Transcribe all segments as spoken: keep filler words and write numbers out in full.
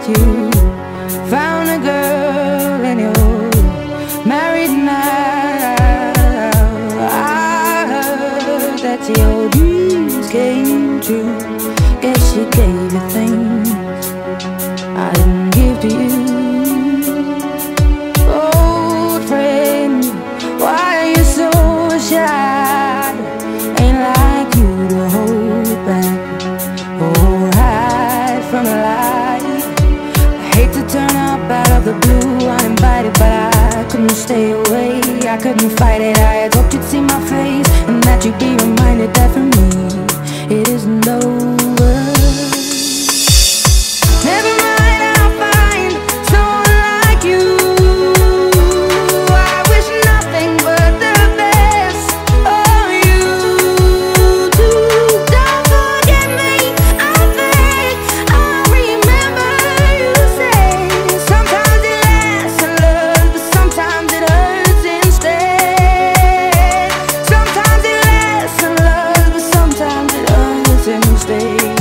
you found a girl and you're married now. I heard that your dreams came true. Guess she gave you things I didn't give to you. Old friend, why are you so shy? Ain't like you to hold back or hide from the light. I hate to turn up out of the blue uninvited, but I couldn't stay away. I couldn't fight it. I had hoped you'd see my face and that you'd be reminded that for me it isn't over. Never mind, I'll find someone like you. I wish nothing but the best of you too. Don't forget me, I think I remember you say sometimes it lasts in love, but sometimes it hurts instead. Sometimes it lasts in love, but sometimes it hurts instead.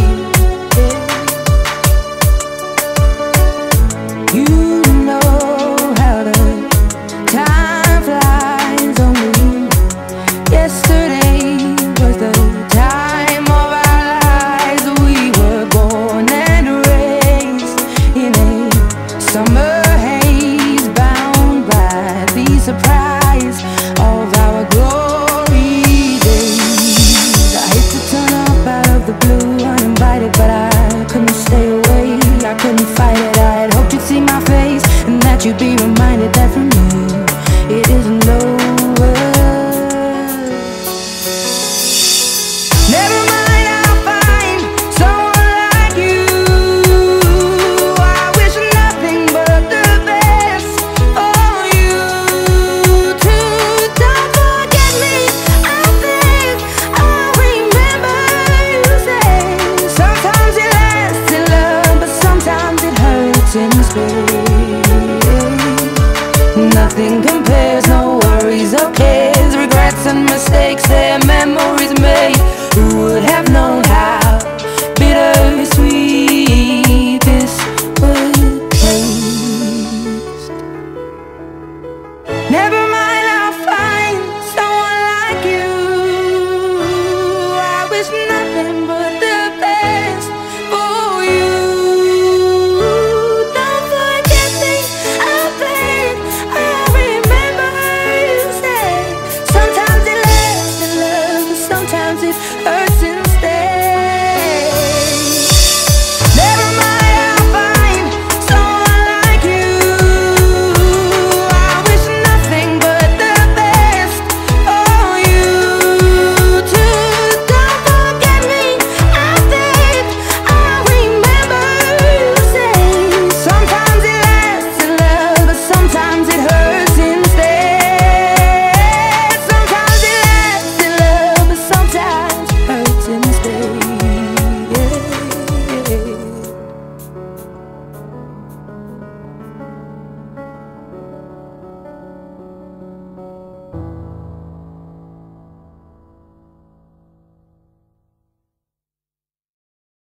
You know how the time flies. Only yesterday was the time of our lives. We were born and raised in a summer haze, bound by the surprise of our glory days. I hate to turn up out of the blue uninvited, but I couldn't stay away. I couldn't fight it. I had hoped you'd see my face and that you'd be reminded that for me it isn't over. Never mind, I'll find someone like you. I wish nothing but the best for you too. Don't forget me, I think I remember you say sometimes it lasts in love, but sometimes it hurts instead. Nothing compares, no worries or cares, regrets and mistakes, their memories made. Who would have known